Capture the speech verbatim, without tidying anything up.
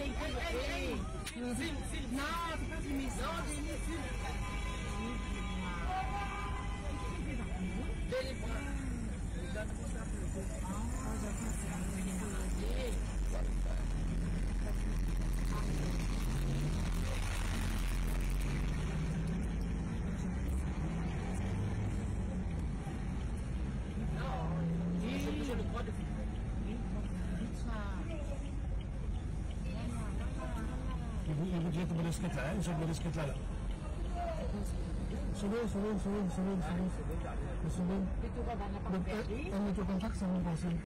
hey, hey, hey. Film, film. Non, c'est pas filmé. Non, j'ai mis film. Dès les bras. Ah, j'ai le droit de filmer. Ibu, ibu dia tu boleh sikit lah, insya boleh sikit lah. Sudah, sudah, sudah, sudah, sudah, sudah. Itu kan banyak pakai. Ini tu kontak sama pasien.